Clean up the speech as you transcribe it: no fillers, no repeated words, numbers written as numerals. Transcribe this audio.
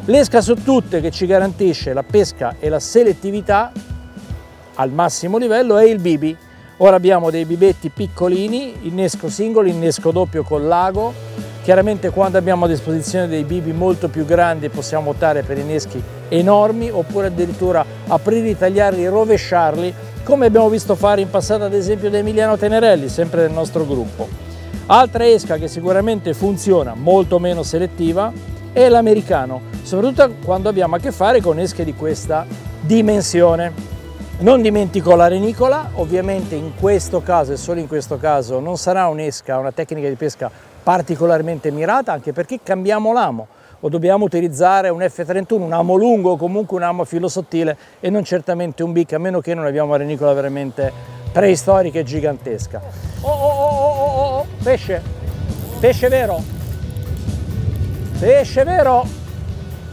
L'esca su tutte che ci garantisce la pesca e la selettività al massimo livello è il bibi. Ora abbiamo dei bibetti piccolini, innesco singolo, innesco doppio con l'ago. Chiaramente quando abbiamo a disposizione dei bibi molto più grandi possiamo optare per inneschi enormi oppure addirittura aprirli, tagliarli, rovesciarli, come abbiamo visto fare in passato ad esempio da Emiliano Tenerelli, sempre del nostro gruppo. Altra esca che sicuramente funziona, molto meno selettiva, è l'americano, soprattutto quando abbiamo a che fare con esche di questa dimensione. Non dimentico la renicola, ovviamente in questo caso e solo in questo caso non sarà un'esca, una tecnica di pesca particolarmente mirata, anche perché cambiamo l'amo o dobbiamo utilizzare un F31, un amo lungo o comunque un amo a filo sottile e non certamente un bic, a meno che non abbiamo una renicola veramente preistorica e gigantesca. Oh, pesce, pesce vero, pesce vero!